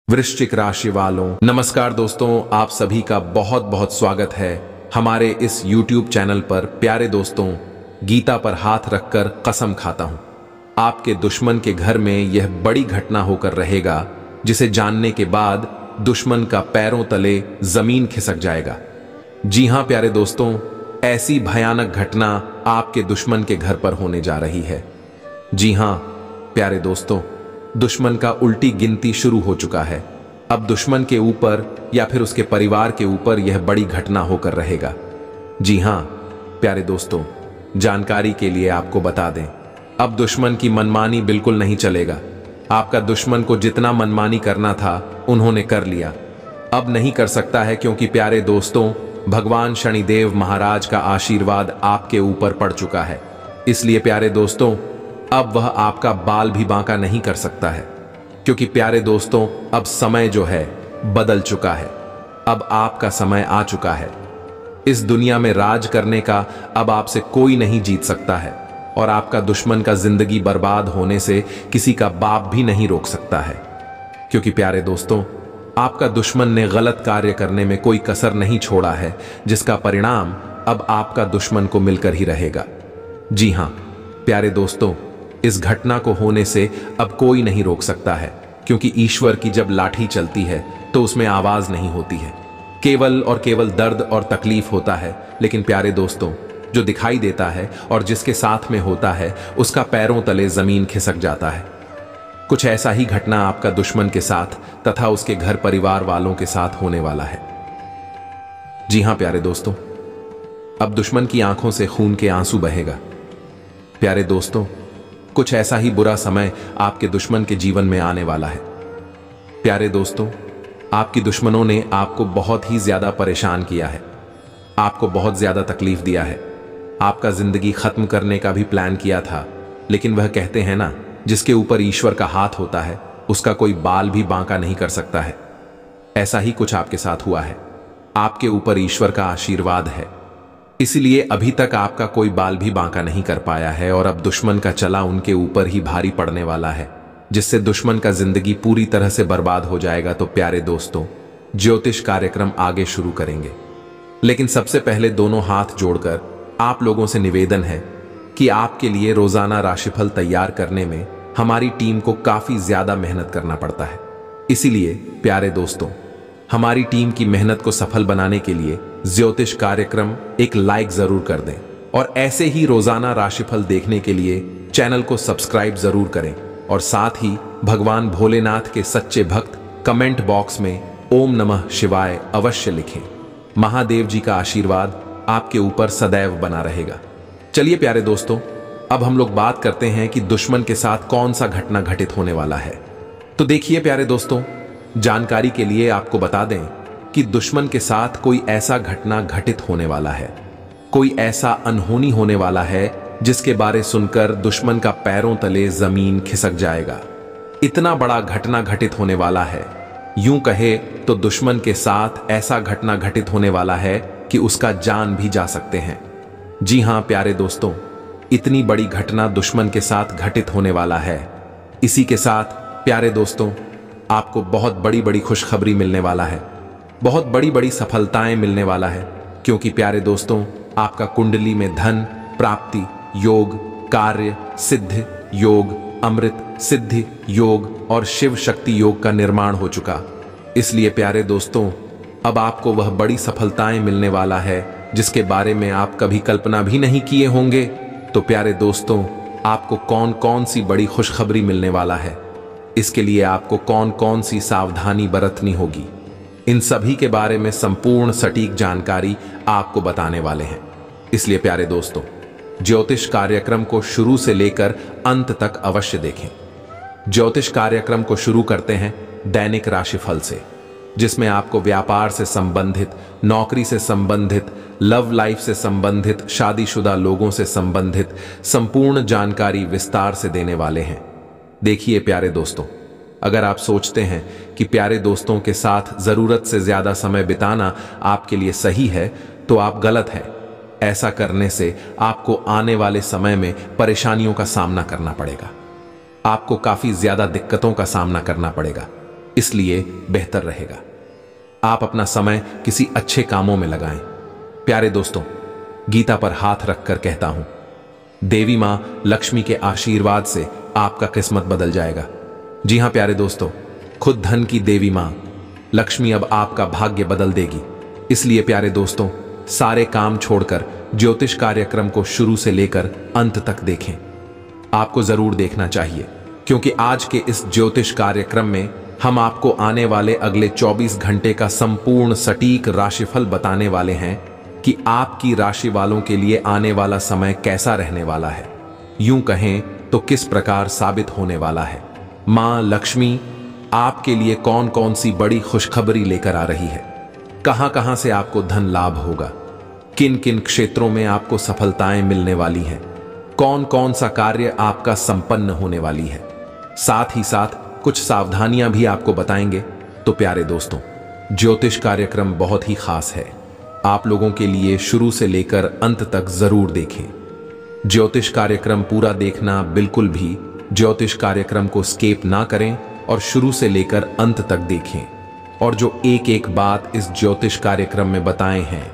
वृश्चिक राशि वालों, नमस्कार दोस्तों। आप सभी का बहुत बहुत स्वागत है हमारे इस YouTube चैनल पर। प्यारे दोस्तों, गीता पर हाथ रखकर कसम खाता हूं, आपके दुश्मन के घर में यह बड़ी घटना होकर रहेगा जिसे जानने के बाद दुश्मन का पैरों तले जमीन खिसक जाएगा। जी हां प्यारे दोस्तों, ऐसी भयानक घटना आपके दुश्मन के घर पर होने जा रही है। जी हां प्यारे दोस्तों, दुश्मन का उल्टी गिनती शुरू हो चुका है। अब दुश्मन के ऊपर या फिर उसके परिवार के ऊपर यह बड़ी घटना होकर रहेगा। जी हां प्यारे दोस्तों, जानकारी के लिए आपको बता दें, अब दुश्मन की मनमानी बिल्कुल नहीं चलेगा। आपका दुश्मन को जितना मनमानी करना था उन्होंने कर लिया, अब नहीं कर सकता है, क्योंकि प्यारे दोस्तों भगवान शनिदेव महाराज का आशीर्वाद आपके ऊपर पड़ चुका है। इसलिए प्यारे दोस्तों अब वह आपका बाल भी बांका नहीं कर सकता है, क्योंकि प्यारे दोस्तों अब समय जो है बदल चुका है। अब आपका समय आ चुका है। इस दुनिया में राज करने का अब आपसे कोई नहीं जीत सकता है, और आपका दुश्मन का जिंदगी बर्बाद होने से किसी का बाप भी नहीं रोक सकता है, क्योंकि प्यारे दोस्तों आपका दुश्मन ने गलत कार्य करने में कोई कसर नहीं छोड़ा है, जिसका परिणाम अब आपका दुश्मन को मिलकर ही रहेगा। जी हां प्यारे दोस्तों, इस घटना को होने से अब कोई नहीं रोक सकता है, क्योंकि ईश्वर की जब लाठी चलती है तो उसमें आवाज नहीं होती है, केवल और केवल दर्द और तकलीफ होता है। लेकिन प्यारे दोस्तों जो दिखाई देता है और जिसके साथ में होता है उसका पैरों तले जमीन खिसक जाता है। कुछ ऐसा ही घटना आपका दुश्मन के साथ तथा उसके घर परिवार वालों के साथ होने वाला है। जी हां प्यारे दोस्तों, अब दुश्मन की आंखों से खून के आंसू बहेगा। प्यारे दोस्तों कुछ ऐसा ही बुरा समय आपके दुश्मन के जीवन में आने वाला है। प्यारे दोस्तों आपकी दुश्मनों ने आपको बहुत ही ज्यादा परेशान किया है, आपको बहुत ज्यादा तकलीफ दिया है, आपका जिंदगी खत्म करने का भी प्लान किया था। लेकिन वह कहते हैं ना, जिसके ऊपर ईश्वर का हाथ होता है उसका कोई बाल भी बांका नहीं कर सकता है। ऐसा ही कुछ आपके साथ हुआ है। आपके ऊपर ईश्वर का आशीर्वाद है, इसलिए अभी तक आपका कोई बाल भी बांका नहीं कर पाया है, और अब दुश्मन का चला उनके ऊपर ही भारी पड़ने वाला है, जिससे दुश्मन का जिंदगी पूरी तरह से बर्बाद हो जाएगा। तो प्यारे दोस्तों ज्योतिष कार्यक्रम आगे शुरू करेंगे, लेकिन सबसे पहले दोनों हाथ जोड़कर आप लोगों से निवेदन है कि आपके लिए रोजाना राशिफल तैयार करने में हमारी टीम को काफी ज्यादा मेहनत करना पड़ता है। इसीलिए प्यारे दोस्तों हमारी टीम की मेहनत को सफल बनाने के लिए ज्योतिष कार्यक्रम एक लाइक जरूर कर दें, और ऐसे ही रोजाना राशिफल देखने के लिए चैनल को सब्सक्राइब जरूर करें, और साथ ही भगवान भोलेनाथ के सच्चे भक्त कमेंट बॉक्स में ओम नमः शिवाय अवश्य लिखें। महादेव जी का आशीर्वाद आपके ऊपर सदैव बना रहेगा। चलिए प्यारे दोस्तों अब हम लोग बात करते हैं कि दुश्मन के साथ कौन सा घटना घटित होने वाला है। तो देखिए प्यारे दोस्तों, जानकारी के लिए आपको बता दें कि दुश्मन के साथ कोई ऐसा घटना घटित होने वाला है, कोई ऐसा अनहोनी होने वाला है जिसके बारे सुनकर दुश्मन का पैरों तले जमीन खिसक जाएगा। इतना बड़ा घटना घटित होने वाला है, यूं कहे तो दुश्मन के साथ ऐसा घटना घटित होने वाला है कि उसका जान भी जा सकते हैं। जी हां प्यारे दोस्तों, इतनी बड़ी घटना दुश्मन के साथ घटित होने वाला है। इसी के साथ प्यारे दोस्तों आपको बहुत बड़ी बड़ी खुशखबरी मिलने वाला है, बहुत बड़ी बड़ी सफलताएं मिलने वाला है, क्योंकि प्यारे दोस्तों आपका कुंडली में धन प्राप्ति योग, कार्य सिद्ध योग, अमृत सिद्धि योग और शिव शक्ति योग का निर्माण हो चुका। इसलिए प्यारे दोस्तों अब आपको वह बड़ी सफलताएं मिलने वाला है जिसके बारे में आप कभी कल्पना भी नहीं किए होंगे। तो प्यारे दोस्तों आपको कौन कौन सी बड़ी खुशखबरी मिलने वाला है, इसके लिए आपको कौन कौन सी सावधानी बरतनी होगी, इन सभी के बारे में संपूर्ण सटीक जानकारी आपको बताने वाले हैं। इसलिए प्यारे दोस्तों ज्योतिष कार्यक्रम को शुरू से लेकर अंत तक अवश्य देखें। ज्योतिष कार्यक्रम को शुरू करते हैं दैनिक राशिफल से, जिसमें आपको व्यापार से संबंधित, नौकरी से संबंधित, लव लाइफ से संबंधित, शादीशुदा लोगों से संबंधित संपूर्ण जानकारी विस्तार से देने वाले हैं। देखिए प्यारे दोस्तों, अगर आप सोचते हैं कि प्यारे दोस्तों के साथ जरूरत से ज्यादा समय बिताना आपके लिए सही है, तो आप गलत हैं। ऐसा करने से आपको आने वाले समय में परेशानियों का सामना करना पड़ेगा, आपको काफी ज्यादा दिक्कतों का सामना करना पड़ेगा। इसलिए बेहतर रहेगा आप अपना समय किसी अच्छे कामों में लगाएं। प्यारे दोस्तों, गीता पर हाथ रखकर कहता हूं, देवी मां लक्ष्मी के आशीर्वाद से आपका किस्मत बदल जाएगा। जी हां प्यारे दोस्तों, खुद धन की देवी मां लक्ष्मी अब आपका भाग्य बदल देगी। इसलिए प्यारे दोस्तों, सारे काम छोड़कर ज्योतिष कार्यक्रम को शुरू से लेकर अंत तक देखें। आपको जरूर देखना चाहिए, क्योंकि आज के इस ज्योतिष कार्यक्रम में हम आपको आने वाले अगले 24 घंटे का संपूर्ण सटीक राशिफल बताने वाले हैं कि आपकी राशि वालों के लिए आने वाला समय कैसा रहने वाला है, यूं कहें तो किस प्रकार साबित होने वाला है। मां लक्ष्मी आपके लिए कौन कौन सी बड़ी खुशखबरी लेकर आ रही है, कहां कहां से आपको धन लाभ होगा, किन किन क्षेत्रों में आपको सफलताएं मिलने वाली हैं, कौन कौन सा कार्य आपका संपन्न होने वाली है। साथ ही साथ कुछ सावधानियां भी आपको बताएंगे। तो प्यारे दोस्तों, ज्योतिष कार्यक्रम बहुत ही खास है, आप लोगों के लिए शुरू से लेकर अंत तक जरूर देखें। ज्योतिष कार्यक्रम पूरा देखना, बिल्कुल भी ज्योतिष कार्यक्रम को स्किप ना करें और शुरू से लेकर अंत तक देखें। और जो एक एक बात इस ज्योतिष कार्यक्रम में बताए हैं,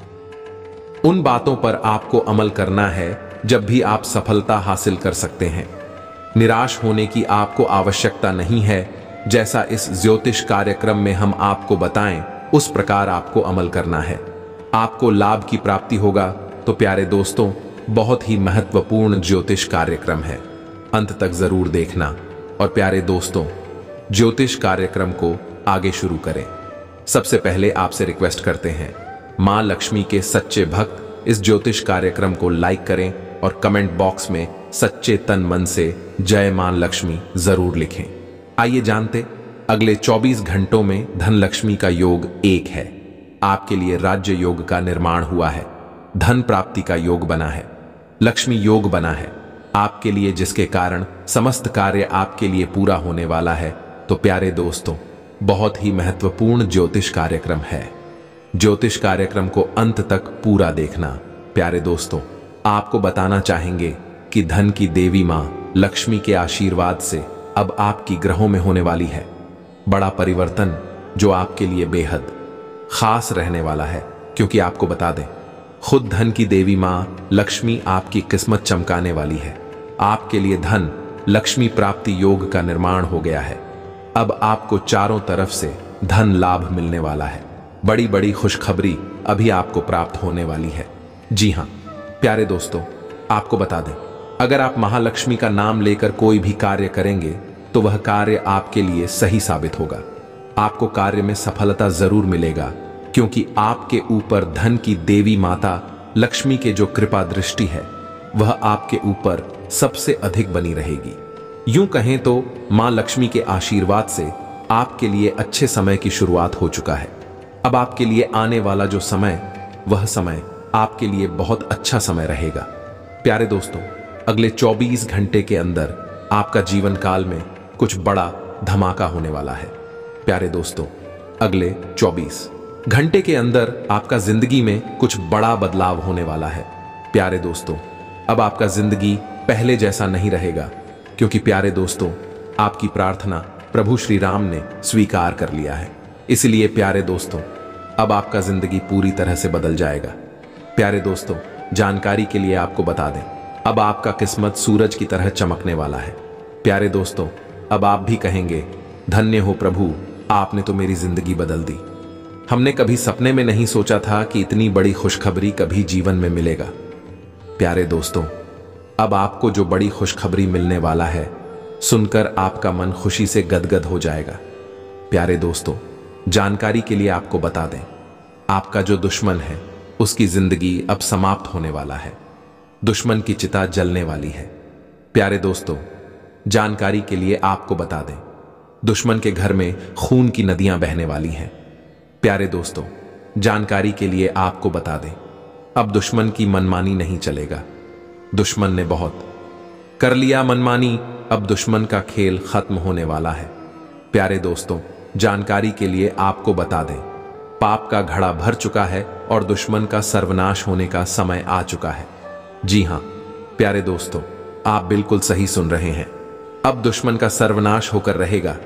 उन बातों पर आपको अमल करना है, जब भी आप सफलता हासिल कर सकते हैं। निराश होने की आपको आवश्यकता नहीं है। जैसा इस ज्योतिष कार्यक्रम में हम आपको बताएं, उस प्रकार आपको अमल करना है, आपको लाभ की प्राप्ति होगा। तो प्यारे दोस्तों, बहुत ही महत्वपूर्ण ज्योतिष कार्यक्रम है, अंत तक जरूर देखना। और प्यारे दोस्तों, ज्योतिष कार्यक्रम को आगे शुरू करें। सबसे पहले आपसे रिक्वेस्ट करते हैं, मां लक्ष्मी के सच्चे भक्त इस ज्योतिष कार्यक्रम को लाइक करें और कमेंट बॉक्स में सच्चे तन मन से जय मां लक्ष्मी जरूर लिखें। आइए जानते, अगले 24 घंटों में धन लक्ष्मी का योग 1 है। आपके लिए राज्य योग का निर्माण हुआ है, धन प्राप्ति का योग बना है, लक्ष्मी योग बना है आपके लिए, जिसके कारण समस्त कार्य आपके लिए पूरा होने वाला है। तो प्यारे दोस्तों, बहुत ही महत्वपूर्ण ज्योतिष कार्यक्रम है। ज्योतिष कार्यक्रम को अंत तक पूरा देखना। प्यारे दोस्तों, आपको बताना चाहेंगे कि धन की देवी मां लक्ष्मी के आशीर्वाद से अब आपकी ग्रहों में होने वाली है बड़ा परिवर्तन, जो आपके लिए बेहद खास रहने वाला है। क्योंकि आपको बता दें, खुद धन की देवी मां लक्ष्मी आपकी किस्मत चमकाने वाली है। आपके लिए धन लक्ष्मी प्राप्ति योग का निर्माण हो गया है। अब आपको चारों तरफ से धन लाभ मिलने वाला है। बड़ी बड़ी खुशखबरी अभी आपको प्राप्त होने वाली है। जी हां प्यारे दोस्तों, आपको बता दें, अगर आप महालक्ष्मी का नाम लेकर कोई भी कार्य करेंगे तो वह कार्य आपके लिए सही साबित होगा। आपको कार्य में सफलता जरूर मिलेगा, क्योंकि आपके ऊपर धन की देवी माता लक्ष्मी के जो कृपा दृष्टि है, वह आपके ऊपर सबसे अधिक बनी रहेगी। यूं कहें तो मां लक्ष्मी के आशीर्वाद से आपके लिए अच्छे समय की शुरुआत हो चुका है। अब आपके लिए आने वाला जो समय, वह समय आपके लिए बहुत अच्छा समय रहेगा। प्यारे दोस्तों, अगले 24 घंटे के अंदर आपका जीवन काल में कुछ बड़ा धमाका होने वाला है। प्यारे दोस्तों, अगले 24 घंटे के अंदर आपका जिंदगी में कुछ बड़ा बदलाव होने वाला है। प्यारे दोस्तों, अब आपका जिंदगी पहले जैसा नहीं रहेगा, क्योंकि प्यारे दोस्तों, आपकी प्रार्थना प्रभु श्री राम ने स्वीकार कर लिया है। इसलिए प्यारे दोस्तों, अब आपका जिंदगी पूरी तरह से बदल जाएगा। प्यारे दोस्तों, जानकारी के लिए आपको बता दें, अब आपका किस्मत सूरज की तरह चमकने वाला है। प्यारे दोस्तों, अब आप भी कहेंगे, धन्य हो प्रभु, आपने तो मेरी जिंदगी बदल दी। हमने कभी सपने में नहीं सोचा था कि इतनी बड़ी खुशखबरी कभी जीवन में मिलेगा। प्यारे दोस्तों, अब आपको जो बड़ी खुशखबरी मिलने वाला है, सुनकर आपका मन खुशी से गदगद हो जाएगा। प्यारे दोस्तों, जानकारी के लिए आपको बता दें, आपका जो दुश्मन है, उसकी जिंदगी अब समाप्त होने वाला है। दुश्मन की चिता जलने वाली है। प्यारे दोस्तों, जानकारी के लिए आपको बता दें, दुश्मन के घर में खून की नदियां बहने वाली हैं। प्यारे दोस्तों, जानकारी के लिए आपको बता दें, अब दुश्मन की मनमानी नहीं चलेगा। दुश्मन ने बहुत कर लिया मनमानी, अब दुश्मन का खेल खत्म होने वाला है। प्यारे दोस्तों, जानकारी के लिए आपको बता दें, पाप का घड़ा भर चुका है और दुश्मन का सर्वनाश होने का समय आ चुका है। जी हां प्यारे दोस्तों, आप बिल्कुल सही सुन रहे हैं। अब दुश्मन का सर्वनाश होकर रहेगा।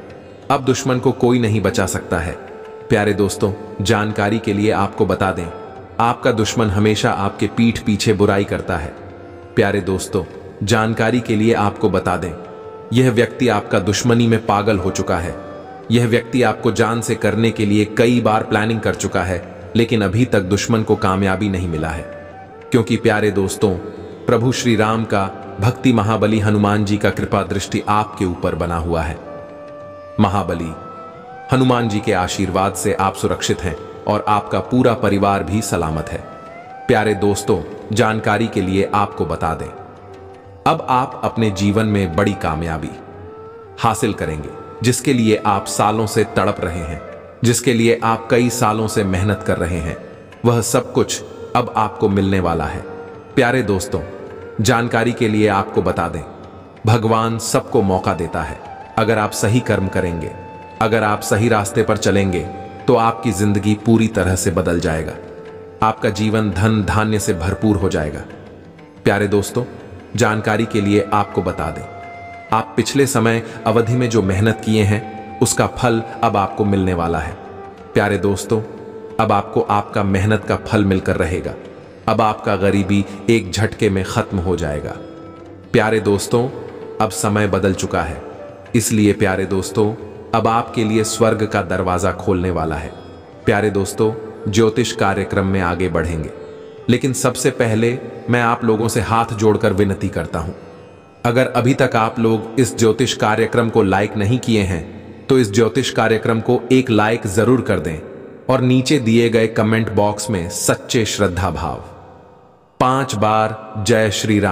अब दुश्मन को कोई नहीं बचा सकता है। प्यारे दोस्तों, जानकारी के लिए आपको बता दें, आपका दुश्मन हमेशा आपके पीठ पीछे बुराई करता है। प्यारे दोस्तों, जानकारी के लिए आपको बता दें, यह व्यक्ति आपका दुश्मनी में पागल हो चुका है। यह व्यक्ति आपको जान से करने के लिए कई बार प्लानिंग कर चुका है, लेकिन अभी तक दुश्मन को कामयाबी नहीं मिला है। क्योंकि प्यारे दोस्तों, प्रभु श्री राम का भक्ति महाबली हनुमान जी का कृपा दृष्टि आपके ऊपर बना हुआ है। महाबली हनुमान जी के आशीर्वाद से आप सुरक्षित हैं और आपका पूरा परिवार भी सलामत है। प्यारे दोस्तों, जानकारी के लिए आपको बता दें, अब आप अपने जीवन में बड़ी कामयाबी हासिल करेंगे, जिसके लिए आप सालों से तड़प रहे हैं, जिसके लिए आप कई सालों से मेहनत कर रहे हैं, वह सब कुछ अब आपको मिलने वाला है। प्यारे दोस्तों, जानकारी के लिए आपको बता दें, भगवान सबको मौका देता है। अगर आप सही कर्म करेंगे, अगर आप सही रास्ते पर चलेंगे, तो आपकी जिंदगी पूरी तरह से बदल जाएगा। आपका जीवन धन धान्य से भरपूर हो जाएगा। प्यारे दोस्तों, जानकारी के लिए आपको बता दें, आप पिछले समय अवधि में जो मेहनत किए हैं, उसका फल अब आपको मिलने वाला है। प्यारे दोस्तों, अब आपको आपका मेहनत का फल मिलकर रहेगा। अब आपका गरीबी एक झटके में खत्म हो जाएगा। प्यारे दोस्तों, अब समय बदल चुका है, इसलिए प्यारे दोस्तों, अब आपके लिए स्वर्ग का दरवाजा खोलने वाला है। प्यारे दोस्तों, ज्योतिष कार्यक्रम में आगे बढ़ेंगे, लेकिन सबसे पहले मैं आप लोगों से हाथ जोड़कर विनती करता हूं, अगर अभी तक आप लोग इस ज्योतिष कार्यक्रम को लाइक नहीं किए हैं, तो इस ज्योतिष कार्यक्रम को एक लाइक जरूर कर दें और नीचे दिए गए कमेंट बॉक्स में सच्चे श्रद्धा भाव 5 बार जय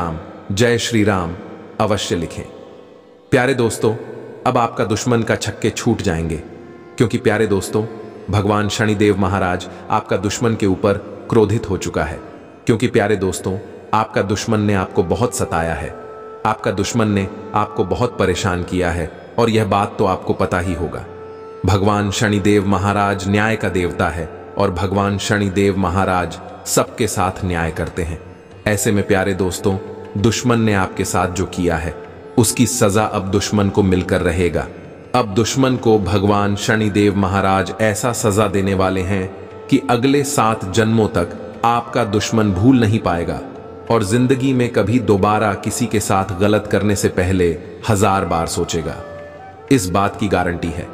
श्री राम अवश्य लिखें। प्यारे दोस्तों, अब आपका दुश्मन का छक्के छूट जाएंगे, क्योंकि प्यारे दोस्तों, भगवान शनिदेव महाराज आपका दुश्मन के ऊपर क्रोधित हो चुका है। क्योंकि प्यारे दोस्तों, आपका दुश्मन ने आपको बहुत सताया है, आपका दुश्मन ने आपको बहुत परेशान किया है, और यह बात तो आपको पता ही होगा। भगवान शनिदेव महाराज न्याय का देवता है, और भगवान शनिदेव महाराज सबके साथ न्याय करते हैं। ऐसे में प्यारे दोस्तों, दुश्मन ने आपके साथ जो किया है, उसकी सजा अब दुश्मन को मिलकर रहेगा। अब दुश्मन को भगवान शनिदेव महाराज ऐसा सजा देने वाले हैं कि अगले 7 जन्मों तक आपका दुश्मन भूल नहीं पाएगा, और जिंदगी में कभी दोबारा किसी के साथ गलत करने से पहले 1000 बार सोचेगा। इस बात की गारंटी है।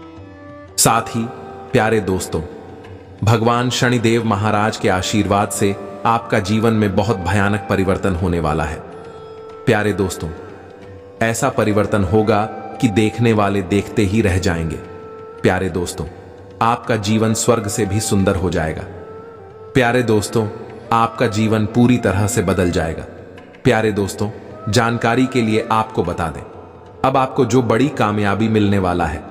साथ ही प्यारे दोस्तों, भगवान शनिदेव महाराज के आशीर्वाद से आपका जीवन में बहुत भयानक परिवर्तन होने वाला है। प्यारे दोस्तों, ऐसा परिवर्तन होगा कि देखने वाले देखते ही रह जाएंगे। प्यारे दोस्तों, आपका जीवन स्वर्ग से भी सुंदर हो जाएगा। प्यारे दोस्तों, आपका जीवन पूरी तरह से बदल जाएगा। प्यारे दोस्तों, जानकारी के लिए आपको बता दें, अब आपको जो बड़ी कामयाबी मिलने वाला है,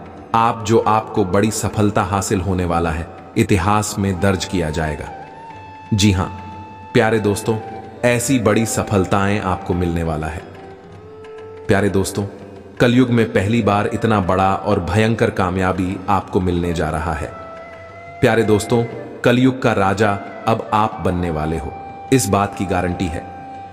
आपको बड़ी सफलता हासिल होने वाला है, इतिहास में दर्ज किया जाएगा। जी हां प्यारे दोस्तों, ऐसी बड़ी सफलताएं आपको मिलने वाला है। प्यारे दोस्तों, कलयुग में पहली बार इतना बड़ा और भयंकर कामयाबी आपको मिलने जा रहा है। प्यारे दोस्तों, कलयुग का राजा अब आप बनने वाले हो, इस बात की गारंटी है।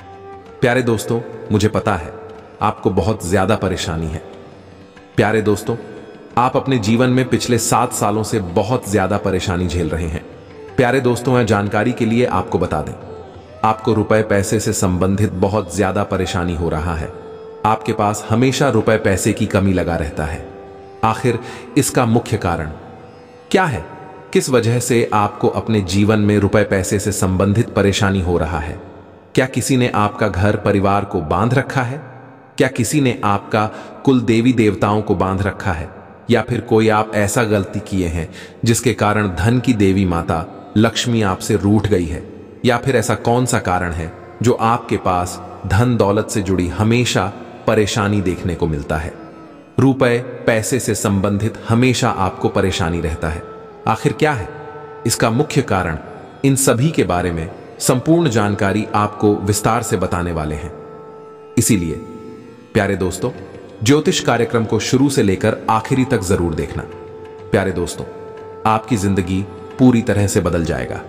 प्यारे दोस्तों, मुझे पता है आपको बहुत ज्यादा परेशानी है। प्यारे दोस्तों, आप अपने जीवन में पिछले 7 सालों से बहुत ज्यादा परेशानी झेल रहे हैं। प्यारे दोस्तों, जानकारी के लिए आपको बता दें, आपको रुपए पैसे से संबंधित बहुत ज्यादा परेशानी हो रहा है। आपके पास हमेशा रुपए पैसे की कमी लगा रहता है। आखिर इसका मुख्य कारण क्या है? किस वजह से आपको अपने जीवन में रुपए पैसे से संबंधित परेशानी हो रहा है? क्या किसी ने आपका घर परिवार को बांध रखा है? क्या किसी ने आपका कुल देवी देवताओं को बांध रखा है? या फिर कोई आप ऐसा गलती किए हैं जिसके कारण धन की देवी माता लक्ष्मी आपसे रूठ गई है? या फिर ऐसा कौन सा कारण है जो आपके पास धन दौलत से जुड़ी हमेशा परेशानी देखने को मिलता है? रुपए पैसे से संबंधित हमेशा आपको परेशानी रहता है। आखिर क्या है इसका मुख्य कारण? इन सभी के बारे में संपूर्ण जानकारी आपको विस्तार से बताने वाले हैं। इसीलिए प्यारे दोस्तों, ज्योतिष कार्यक्रम को शुरू से लेकर आखिरी तक जरूर देखना। प्यारे दोस्तों, आपकी जिंदगी पूरी तरह से बदल जाएगा।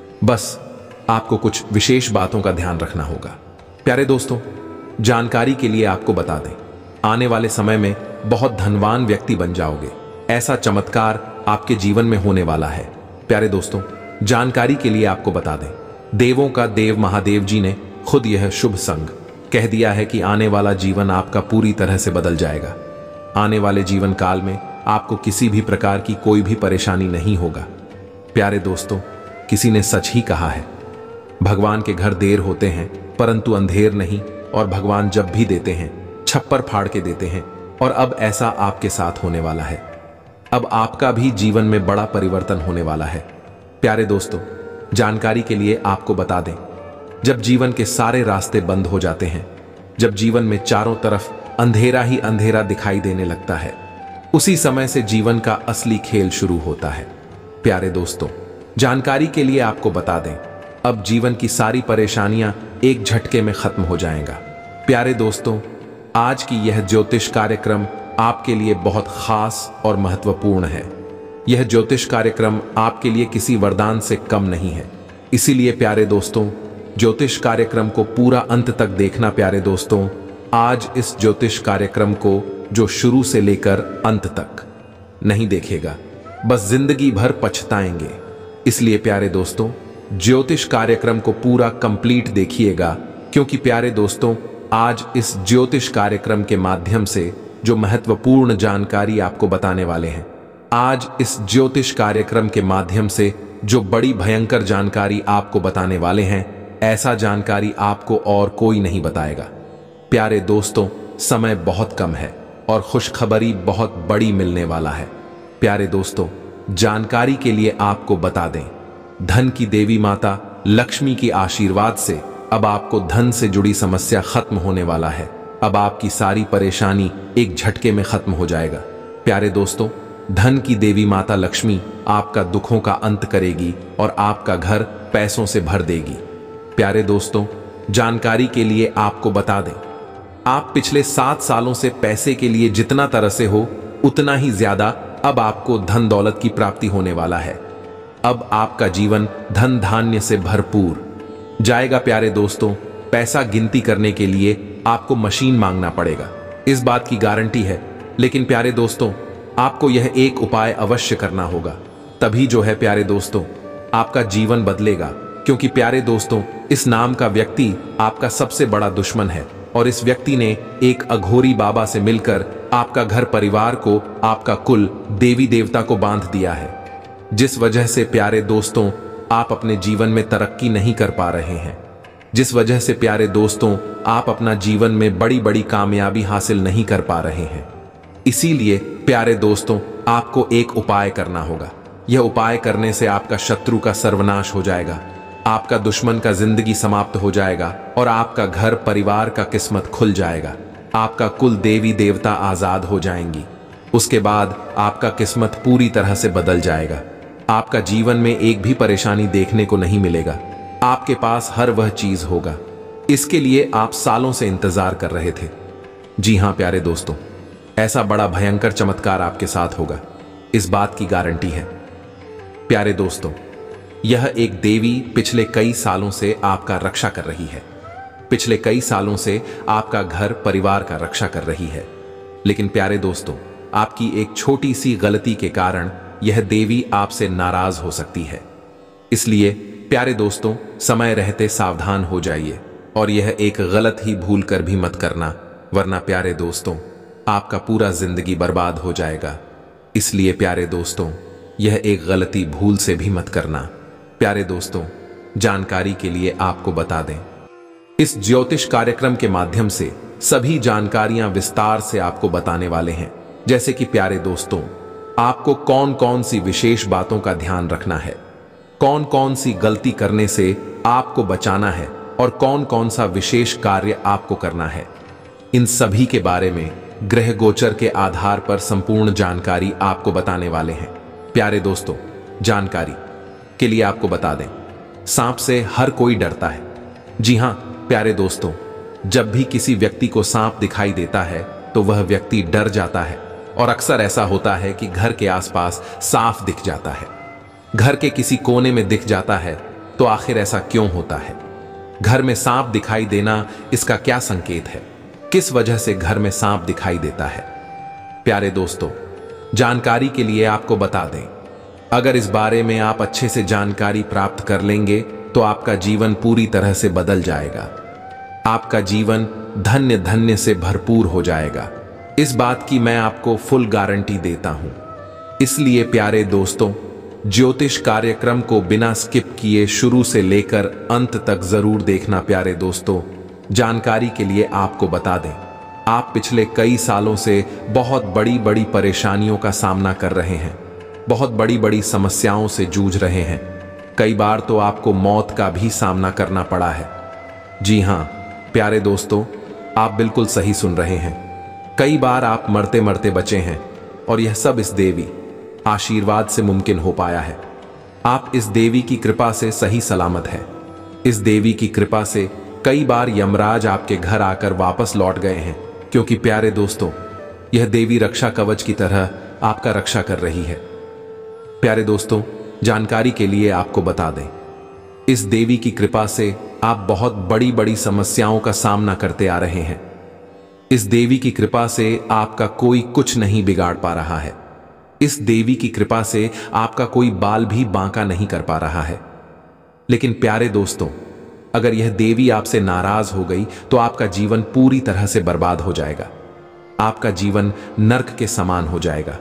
बस आपको कुछ विशेष बातों का ध्यान रखना होगा। प्यारे दोस्तों, जानकारी के लिए आपको बता दें, आने वाले समय में बहुत धनवान व्यक्ति बन जाओगे। ऐसा चमत्कार आपके जीवन में होने वाला है। प्यारे दोस्तों, जानकारी के लिए आपको बता दें, देवों का देव महादेव जी ने खुद यह शुभ संग कह दिया है कि आने वाला जीवन आपका पूरी तरह से बदल जाएगा। आने वाले जीवन काल में आपको किसी भी प्रकार की कोई भी परेशानी नहीं होगा। प्यारे दोस्तों, किसी ने सच ही कहा है, भगवान के घर देर होते हैं परंतु अंधेर नहीं, और भगवान जब भी देते हैं छप्पर फाड़ के देते हैं। और अब ऐसा आपके साथ होने वाला है। अब आपका भी जीवन में बड़ा परिवर्तन होने वाला है। प्यारे दोस्तों, जानकारी के लिए आपको बता दें, जब जीवन के सारे रास्ते बंद हो जाते हैं, जब जीवन में चारों तरफ अंधेरा ही अंधेरा दिखाई देने लगता है, उसी समय से जीवन का असली खेल शुरू होता है। प्यारे दोस्तों, जानकारी के लिए आपको बता दें, अब जीवन की सारी परेशानियां एक झटके में खत्म हो जाएगा। प्यारे दोस्तों, आज की यह ज्योतिष कार्यक्रम आपके लिए बहुत खास और महत्वपूर्ण है। यह ज्योतिष कार्यक्रम आपके लिए किसी वरदान से कम नहीं है। इसीलिए प्यारे दोस्तों, ज्योतिष कार्यक्रम को पूरा अंत तक देखना। प्यारे दोस्तों, आज इस ज्योतिष कार्यक्रम को जो शुरू से लेकर अंत तक नहीं देखेगा, बस जिंदगी भर पछताएंगे। इसलिए प्यारे दोस्तों, ज्योतिष कार्यक्रम को पूरा कंप्लीट देखिएगा, क्योंकि प्यारे दोस्तों, आज इस ज्योतिष कार्यक्रम के माध्यम से जो महत्वपूर्ण जानकारी आपको बताने वाले हैं, आज इस ज्योतिष कार्यक्रम के माध्यम से जो बड़ी भयंकर जानकारी आपको बताने वाले हैं, ऐसा जानकारी आपको और कोई नहीं बताएगा। प्यारे दोस्तों, समय बहुत कम है और खुशखबरी बहुत बड़ी मिलने वाला है। प्यारे दोस्तों, जानकारी के लिए आपको बता दें, धन की देवी माता लक्ष्मी की आशीर्वाद से अब आपको धन से जुड़ी समस्या खत्म होने वाला है। अब आपकी सारी परेशानी एक झटके में खत्म हो जाएगा। प्यारे दोस्तों, धन की देवी माता लक्ष्मी आपका दुखों का अंत करेगी और आपका घर पैसों से भर देगी। प्यारे दोस्तों, जानकारी के लिए आपको बता दें, आप पिछले 7 सालों से पैसे के लिए जितना तरसे हो, उतना ही ज्यादा अब आपको धन दौलत की प्राप्ति होने वाला है। अब आपका जीवन धन धान्य से भरपूर जाएगा। प्यारे दोस्तों, पैसा गिनती करने के लिए आपको मशीन मांगना पड़ेगा, इस बात की गारंटी है। लेकिन प्यारे दोस्तों, आपको यह एक उपाय अवश्य करना होगा, तभी जो है प्यारे दोस्तों, आपका जीवन बदलेगा। क्योंकि प्यारे दोस्तों, इस नाम का व्यक्ति आपका सबसे बड़ा दुश्मन है और इस व्यक्ति ने एक अघोरी बाबा से मिलकर आपका घर परिवार को, आपका कुल, देवी देवता को बांध दिया है, जिस वजह से प्यारे दोस्तों आप अपने जीवन में तरक्की नहीं कर पा रहे हैं, जिस वजह से प्यारे दोस्तों आप अपना जीवन में बड़ी बड़ी कामयाबी हासिल नहीं कर पा रहे हैं। इसीलिए प्यारे दोस्तों, आपको एक उपाय करना होगा। यह उपाय करने से आपका शत्रु का सर्वनाश हो जाएगा, आपका दुश्मन का जिंदगी समाप्त हो जाएगा और आपका घर परिवार का किस्मत खुल जाएगा। आपका कुल देवी देवता आजाद हो जाएंगी। उसके बाद आपका किस्मत पूरी तरह से बदल जाएगा। आपका जीवन में एक भी परेशानी देखने को नहीं मिलेगा। आपके पास हर वह चीज होगा, इसके लिए आप सालों से इंतजार कर रहे थे। जी हां प्यारे दोस्तों, ऐसा बड़ा भयंकर चमत्कार आपके साथ होगा, इस बात की गारंटी है। प्यारे दोस्तों, यह एक देवी पिछले कई सालों से आपका रक्षा कर रही है। पिछले कई सालों से आपका घर परिवार का रक्षा कर रही है। लेकिन प्यारे दोस्तों, आपकी एक छोटी सी गलती के कारण यह देवी आपसे नाराज हो सकती है। इसलिए प्यारे दोस्तों, समय रहते सावधान हो जाइए और यह एक गलत ही भूल कर भी मत करना, वरना प्यारे दोस्तों आपका पूरा जिंदगी बर्बाद हो जाएगा। इसलिए प्यारे दोस्तों, यह एक गलती भूल से भी मत करना। प्यारे दोस्तों, जानकारी के लिए आपको बता दें, इस ज्योतिष कार्यक्रम के माध्यम से सभी जानकारियां विस्तार से आपको बताने वाले हैं। जैसे कि प्यारे दोस्तों, आपको कौन कौन सी विशेष बातों का ध्यान रखना है, कौन कौन सी गलती करने से आपको बचाना है और कौन कौन सा विशेष कार्य आपको करना है, इन सभी के बारे में ग्रह गोचर के आधार पर संपूर्ण जानकारी आपको बताने वाले हैं। प्यारे दोस्तों, जानकारी के लिए आपको बता दें, सांप से हर कोई डरता है। जी हां प्यारे दोस्तों, जब भी किसी व्यक्ति को सांप दिखाई देता है तो वह व्यक्ति डर जाता है और अक्सर ऐसा होता है कि घर के आसपास साफ दिख जाता है, घर के किसी कोने में दिख जाता है। तो आखिर ऐसा क्यों होता है? घर में सांप दिखाई देना इसका क्या संकेत है? किस वजह से घर में सांप दिखाई देता है? प्यारे दोस्तों, जानकारी के लिए आपको बता दें, अगर इस बारे में आप अच्छे से जानकारी प्राप्त कर लेंगे तो आपका जीवन पूरी तरह से बदल जाएगा। आपका जीवन धन्य धन्य से भरपूर हो जाएगा। इस बात की मैं आपको फुल गारंटी देता हूं। इसलिए प्यारे दोस्तों, ज्योतिष कार्यक्रम को बिना स्किप किए शुरू से लेकर अंत तक जरूर देखना। प्यारे दोस्तों, जानकारी के लिए आपको बता दें, आप पिछले कई सालों से बहुत बड़ी बड़ी परेशानियों का सामना कर रहे हैं, बहुत बड़ी बड़ी समस्याओं से जूझ रहे हैं। कई बार तो आपको मौत का भी सामना करना पड़ा है। जी हां प्यारे दोस्तों, आप बिल्कुल सही सुन रहे हैं। कई बार आप मरते मरते बचे हैं और यह सब इस देवी आशीर्वाद से मुमकिन हो पाया है। आप इस देवी की कृपा से सही सलामत है। इस देवी की कृपा से कई बार यमराज आपके घर आकर वापस लौट गए हैं, क्योंकि प्यारे दोस्तों, यह देवी रक्षा कवच की तरह आपका रक्षा कर रही है। प्यारे दोस्तों, जानकारी के लिए आपको बता दें, इस देवी की कृपा से आप बहुत बड़ी बड़ी समस्याओं का सामना करते आ रहे हैं। इस देवी की कृपा से आपका कोई कुछ नहीं बिगाड़ पा रहा है। इस देवी की कृपा से आपका कोई बाल भी बांका नहीं कर पा रहा है। लेकिन प्यारे दोस्तों, अगर यह देवी आपसे नाराज हो गई तो आपका जीवन पूरी तरह से बर्बाद हो जाएगा। आपका जीवन नर्क के समान हो जाएगा।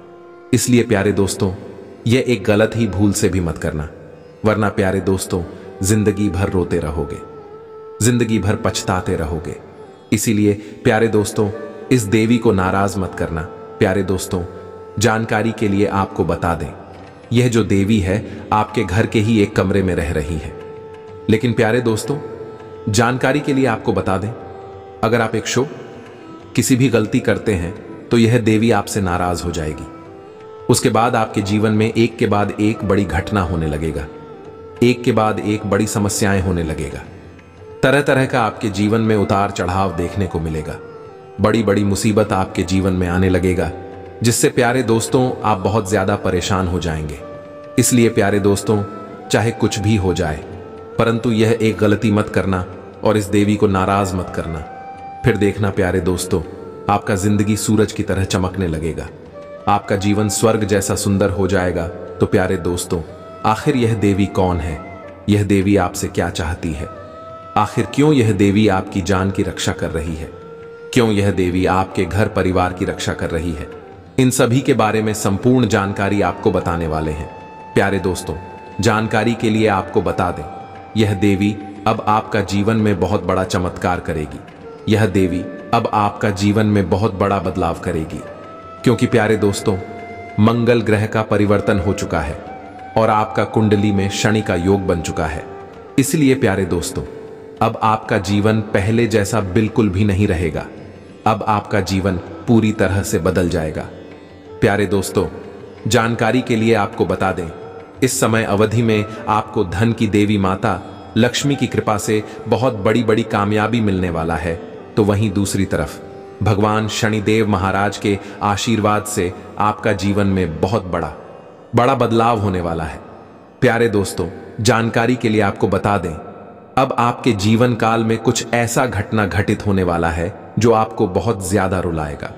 इसलिए प्यारे दोस्तों, यह एक गलत ही भूल से भी मत करना, वरना प्यारे दोस्तों जिंदगी भर रोते रहोगे, जिंदगी भर पछताते रहोगे। इसीलिए प्यारे दोस्तों, इस देवी को नाराज मत करना। प्यारे दोस्तों, जानकारी के लिए आपको बता दें, यह जो देवी है आपके घर के ही एक कमरे में रह रही है। लेकिन प्यारे दोस्तों, जानकारी के लिए आपको बता दें, अगर आप किसी भी गलती करते हैं तो यह देवी आपसे नाराज हो जाएगी। उसके बाद आपके जीवन में एक के बाद एक बड़ी घटना होने लगेगा, एक के बाद एक बड़ी समस्याएं होने लगेगा। तरह तरह का आपके जीवन में उतार चढ़ाव देखने को मिलेगा। बड़ी बड़ी मुसीबत आपके जीवन में आने लगेगा, जिससे प्यारे दोस्तों आप बहुत ज्यादा परेशान हो जाएंगे। इसलिए प्यारे दोस्तों, चाहे कुछ भी हो जाए, परंतु यह एक गलती मत करना और इस देवी को नाराज मत करना। फिर देखना प्यारे दोस्तों, आपका जिंदगी सूरज की तरह चमकने लगेगा, आपका जीवन स्वर्ग जैसा सुंदर हो जाएगा। तो प्यारे दोस्तों, आखिर यह देवी कौन है? यह देवी आपसे क्या चाहती है? आखिर क्यों यह देवी आपकी जान की रक्षा कर रही है? क्यों यह देवी आपके घर परिवार की रक्षा कर रही है? इन सभी के बारे में संपूर्ण जानकारी आपको बताने वाले हैं। प्यारे दोस्तों, जानकारी के लिए आपको बता दें, यह देवी अब आपका जीवन में बहुत बड़ा चमत्कार करेगी। यह देवी अब आपका जीवन में बहुत बड़ा बदलाव करेगी, क्योंकि प्यारे दोस्तों, मंगल ग्रह का परिवर्तन हो चुका है और आपका कुंडली में शनि का योग बन चुका है। इसलिए प्यारे दोस्तों, अब आपका जीवन पहले जैसा बिल्कुल भी नहीं रहेगा। अब आपका जीवन पूरी तरह से बदल जाएगा। प्यारे दोस्तों, जानकारी के लिए आपको बता दें, इस समय अवधि में आपको धन की देवी माता लक्ष्मी की कृपा से बहुत बड़ी बड़ी कामयाबी मिलने वाला है। तो वहीं दूसरी तरफ भगवान शनिदेव महाराज के आशीर्वाद से आपका जीवन में बहुत बड़ा बदलाव होने वाला है। प्यारे दोस्तों, जानकारी के लिए आपको बता दें, अब आपके जीवन काल में कुछ ऐसा घटना घटित होने वाला है जो आपको बहुत ज्यादा रुलाएगा।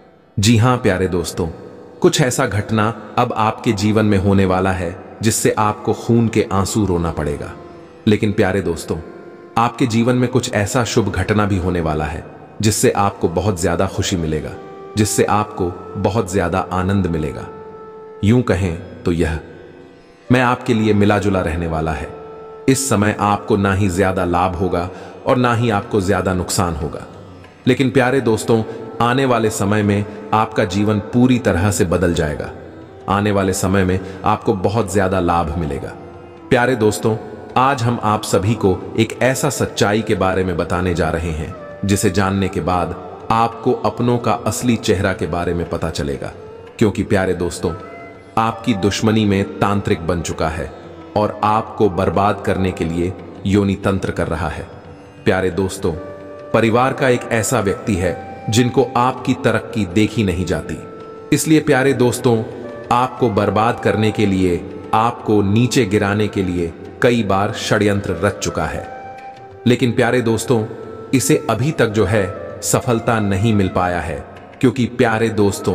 जी हां प्यारे दोस्तों, कुछ ऐसा घटना अब आपके जीवन में होने वाला है जिससे आपको खून के आंसू रोना पड़ेगा। लेकिन प्यारे दोस्तों, आपके जीवन में कुछ ऐसा शुभ घटना भी होने वाला है जिससे आपको बहुत ज्यादा खुशी मिलेगा, जिससे आपको बहुत ज्यादा आनंद मिलेगा। यूं कहें तो यह मैं आपके लिए मिला जुला रहने वाला है। इस समय आपको ना ही ज्यादा लाभ होगा और ना ही आपको ज्यादा नुकसान होगा। लेकिन प्यारे दोस्तों, आने वाले समय में आपका जीवन पूरी तरह से बदल जाएगा। आने वाले समय में आपको बहुत ज्यादा लाभ मिलेगा। प्यारे दोस्तों, आज हम आप सभी को एक ऐसा सच्चाई के बारे में बताने जा रहे हैं जिसे जानने के बाद आपको अपनों का असली चेहरा के बारे में पता चलेगा। क्योंकि प्यारे दोस्तों, आपकी दुश्मनी में तांत्रिक बन चुका है और आपको बर्बाद करने के लिए योनि तंत्र कर रहा है। प्यारे दोस्तों, परिवार का एक ऐसा व्यक्ति है जिनको आपकी तरक्की देखी नहीं जाती। इसलिए प्यारे दोस्तों, आपको बर्बाद करने के लिए, आपको नीचे गिराने के लिए कई बार षड्यंत्र रच चुका है। लेकिन प्यारे दोस्तों, इसे अभी तक जो है सफलता नहीं मिल पाया है, क्योंकि प्यारे दोस्तों,